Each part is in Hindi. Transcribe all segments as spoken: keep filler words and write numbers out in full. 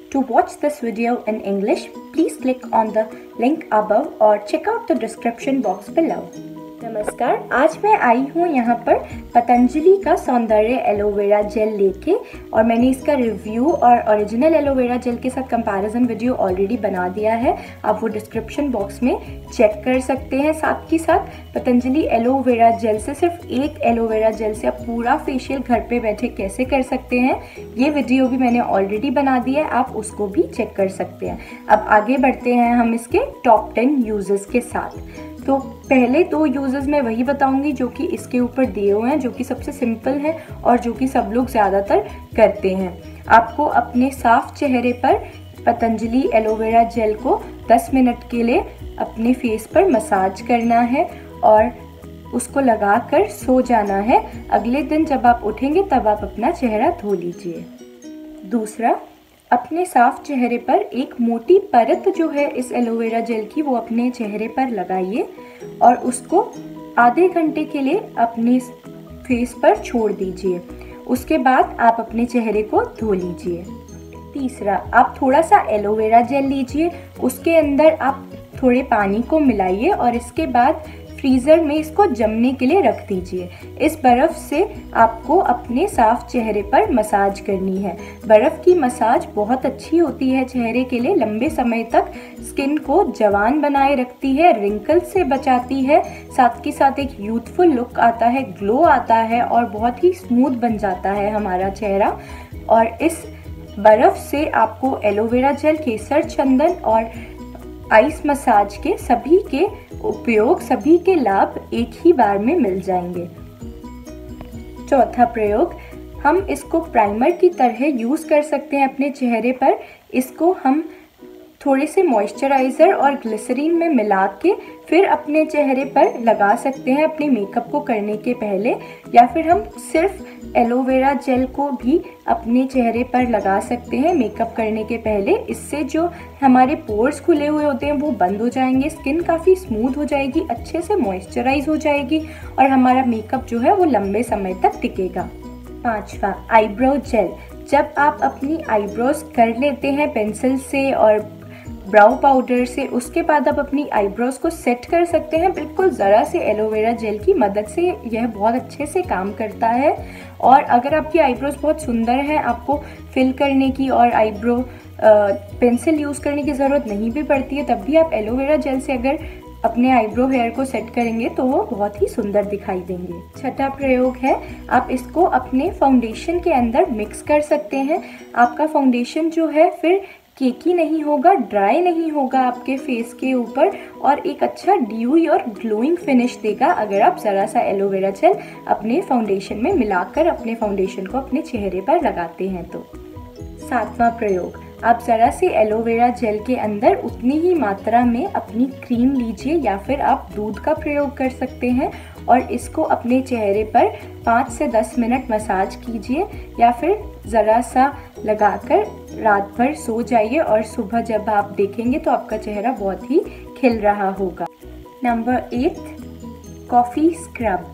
To watch this video in English, please click on the link above or check out the description box below. नमस्कार, आज मैं आई हूँ यहाँ पर पतंजलि का सौंदर्य एलोवेरा जेल लेके और मैंने इसका रिव्यू और ओरिजिनल एलोवेरा जेल के साथ कंपैरिजन वीडियो ऑलरेडी बना दिया है। आप वो डिस्क्रिप्शन बॉक्स में चेक कर सकते हैं। साथ ही साथ पतंजलि एलोवेरा जेल से सिर्फ एक एलोवेरा जेल से आप पूरा फेशियल घर पे बैठे कैसे कर सकते हैं, ये वीडियो भी मैंने ऑलरेडी बना दिया है, आप उसको भी चेक कर सकते हैं। अब आगे बढ़ते हैं हम इसके टॉप टेन यूजेस के साथ। तो पहले दो यूजेस मैं वही बताऊंगी जो कि इसके ऊपर दिए हुए हैं, जो कि सबसे सिंपल है और जो कि सब लोग ज़्यादातर करते हैं। आपको अपने साफ चेहरे पर पतंजलि एलोवेरा जेल को दस मिनट के लिए अपने फेस पर मसाज करना है और उसको लगाकर सो जाना है। अगले दिन जब आप उठेंगे तब आप अपना चेहरा धो लीजिए। दूसरा, अपने साफ चेहरे पर एक मोटी परत जो है इस एलोवेरा जेल की वो अपने चेहरे पर लगाइए और उसको आधे घंटे के लिए अपने फेस पर छोड़ दीजिए। उसके बाद आप अपने चेहरे को धो लीजिए। तीसरा, आप थोड़ा सा एलोवेरा जेल लीजिए, उसके अंदर आप थोड़े पानी को मिलाइए और इसके बाद फ्रीज़र में इसको जमने के लिए रख दीजिए। इस बर्फ़ से आपको अपने साफ चेहरे पर मसाज करनी है। बर्फ़ की मसाज बहुत अच्छी होती है चेहरे के लिए, लंबे समय तक स्किन को जवान बनाए रखती है, रिंकल से बचाती है, साथ के साथ एक यूथफुल लुक आता है, ग्लो आता है और बहुत ही स्मूथ बन जाता है हमारा चेहरा। और इस बर्फ़ से आपको एलोवेरा जेल, केसर चंदन और आइस मसाज के सभी के उपयोग, सभी के लाभ एक ही बार में मिल जाएंगे। चौथा प्रयोग, हम इसको प्राइमर की तरह यूज़ कर सकते हैं अपने चेहरे पर। इसको हम थोड़े से मॉइस्चराइज़र और ग्लिसरीन में मिला के फिर अपने चेहरे पर लगा सकते हैं अपने मेकअप को करने के पहले, या फिर हम सिर्फ एलोवेरा जेल को भी अपने चेहरे पर लगा सकते हैं मेकअप करने के पहले। इससे जो हमारे पोर्स खुले हुए होते हैं वो बंद हो जाएंगे, स्किन काफ़ी स्मूथ हो जाएगी, अच्छे से मॉइस्चराइज हो जाएगी और हमारा मेकअप जो है वो लंबे समय तक टिकेगा। पाँचवा, आईब्रो जेल। जब आप अपनी आईब्रोज कर लेते हैं पेंसिल से और ब्राउ पाउडर से, उसके बाद आप अपनी आईब्रोज को सेट कर सकते हैं बिल्कुल ज़रा से एलोवेरा जेल की मदद से। यह बहुत अच्छे से काम करता है। और अगर आपकी आईब्रोज बहुत सुंदर है, आपको फिल करने की और आईब्रो पेंसिल यूज़ करने की ज़रूरत नहीं भी पड़ती है, तब भी आप एलोवेरा जेल से अगर अपने आईब्रो हेयर को सेट करेंगे तो वो बहुत ही सुंदर दिखाई देंगे। छठा प्रयोग है, आप इसको अपने फाउंडेशन के अंदर मिक्स कर सकते हैं। आपका फाउंडेशन जो है फिर केकी नहीं होगा, ड्राई नहीं होगा आपके फेस के ऊपर और एक अच्छा ड्यूई और ग्लोइंग फिनिश देगा अगर आप ज़रा सा एलोवेरा जेल अपने फाउंडेशन में मिलाकर अपने फाउंडेशन को अपने चेहरे पर लगाते हैं तो। सातवां प्रयोग, आप ज़रा से एलोवेरा जेल के अंदर उतनी ही मात्रा में अपनी क्रीम लीजिए या फिर आप दूध का प्रयोग कर सकते हैं और इसको अपने चेहरे पर पाँच से दस मिनट मसाज कीजिए या फिर ज़रा सा लगाकर रात भर सो जाइए और सुबह जब आप देखेंगे तो आपका चेहरा बहुत ही खिल रहा होगा। Number eight, coffee scrub.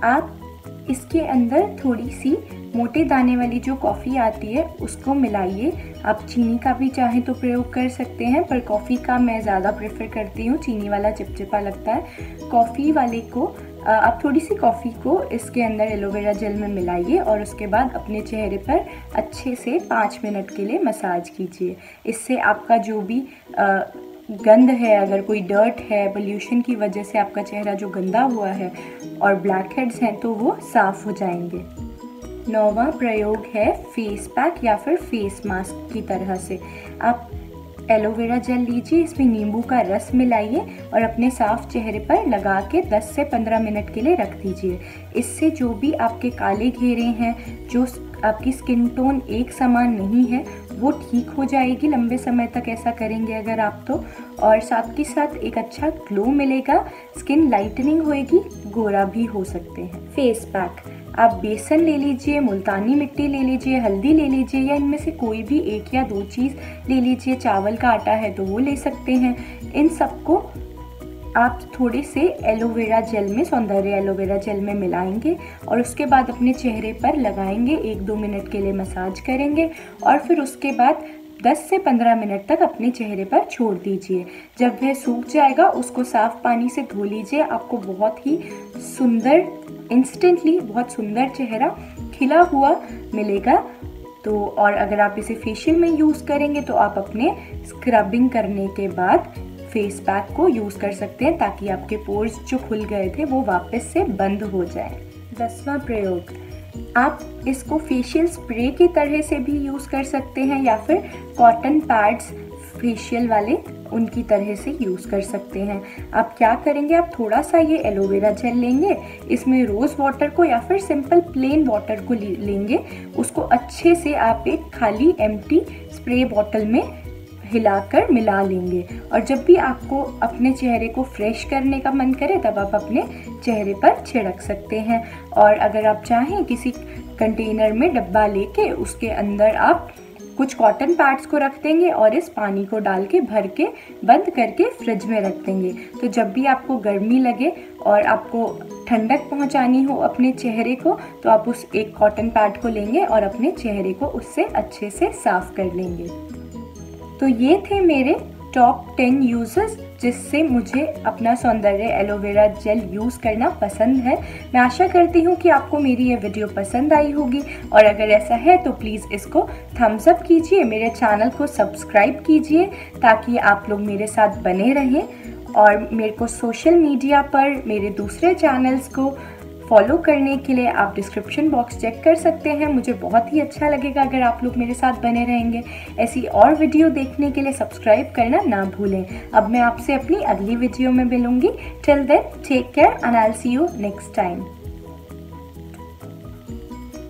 आप इसके अंदर थोड़ी सी मोटे दाने वाली जो कॉफ़ी आती है उसको मिलाइए। आप चीनी का भी चाहें तो प्रयोग कर सकते हैं, पर कॉफ़ी का मैं ज़्यादा प्रेफर करती हूँ, चीनी वाला चिपचिपा लगता है। कॉफ़ी वाले को आप थोड़ी सी कॉफ़ी को इसके अंदर एलोवेरा जेल में मिलाइए और उसके बाद अपने चेहरे पर अच्छे से पाँच मिनट के लिए मसाज कीजिए। इससे आपका जो भी आ, गंद है, अगर कोई डर्ट है, पोल्यूशन की वजह से आपका चेहरा जो गंदा हुआ है और ब्लैक हेड्स हैं तो वो साफ़ हो जाएंगे। नौवां प्रयोग है फेस पैक या फिर फेस मास्क की तरह से। आप एलोवेरा जेल लीजिए, इसमें नींबू का रस मिलाइए और अपने साफ चेहरे पर लगा के दस से पंद्रह मिनट के लिए रख दीजिए। इससे जो भी आपके काले घेरे हैं, जो आपकी स्किन टोन एक समान नहीं है, वो ठीक हो जाएगी लंबे समय तक ऐसा करेंगे अगर आप तो। और साथ के साथ एक अच्छा ग्लो मिलेगा, स्किन लाइटनिंग होएगी, गोरा भी हो सकते हैं। फेस पैक, आप बेसन ले लीजिए, मुल्तानी मिट्टी ले लीजिए, हल्दी ले लीजिए या इनमें से कोई भी एक या दो चीज़ ले लीजिए। चावल का आटा है तो वो ले सकते हैं। इन सबको आप थोड़े से एलोवेरा जेल में, सौंदर्य एलोवेरा जेल में मिलाएंगे और उसके बाद अपने चेहरे पर लगाएंगे, एक दो मिनट के लिए मसाज करेंगे और फिर उसके बाद दस से पंद्रह मिनट तक अपने चेहरे पर छोड़ दीजिए। जब वह सूख जाएगा उसको साफ पानी से धो लीजिए। आपको बहुत ही सुंदर, इंस्टेंटली बहुत सुंदर चेहरा खिला हुआ मिलेगा। तो और अगर आप इसे फेशियल में यूज़ करेंगे तो आप अपने स्क्रबिंग करने के बाद फेस पैक को यूज़ कर सकते हैं, ताकि आपके पोर्स जो खुल गए थे वो वापस से बंद हो जाए। दसवां प्रयोग, आप इसको फेशियल स्प्रे की तरह से भी यूज़ कर सकते हैं या फिर कॉटन पैड्स फेशियल वाले उनकी तरह से यूज़ कर सकते हैं। आप क्या करेंगे, आप थोड़ा सा ये एलोवेरा जेल लेंगे, इसमें रोज़ वाटर को या फिर सिंपल प्लेन वाटर को लेंगे, उसको अच्छे से आप एक खाली एम्प्टी स्प्रे बॉटल में हिलाकर मिला लेंगे। और जब भी आपको अपने चेहरे को फ्रेश करने का मन करे तब आप अपने चेहरे पर छिड़क सकते हैं। और अगर आप चाहें किसी कंटेनर में डब्बा लेके उसके अंदर आप कुछ कॉटन पैड्स को रख देंगे और इस पानी को डाल के भर के बंद करके फ्रिज में रख देंगे। तो जब भी आपको गर्मी लगे और आपको ठंडक पहुंचानी हो अपने चेहरे को, तो आप उस एक कॉटन पैड को लेंगे और अपने चेहरे को उससे अच्छे से साफ कर लेंगे। तो ये थे मेरे टॉप टेन यूजेस जिससे मुझे अपना सौंदर्य एलोवेरा जेल यूज़ करना पसंद है। मैं आशा करती हूँ कि आपको मेरी ये वीडियो पसंद आई होगी, और अगर ऐसा है तो प्लीज़ इसको थम्स अप कीजिए, मेरे चैनल को सब्सक्राइब कीजिए ताकि आप लोग मेरे साथ बने रहें। और मेरे को सोशल मीडिया पर मेरे दूसरे चैनल्स को फॉलो करने के लिए आप डिस्क्रिप्शन बॉक्स चेक कर सकते हैं। मुझे बहुत ही अच्छा लगेगा अगर आप लोग मेरे साथ बने रहेंगे। ऐसी और वीडियो देखने के लिए सब्सक्राइब करना ना भूलें। अब मैं आपसे अपनी अगली वीडियो में मिलूंगी। Till then take care and I will see you next time.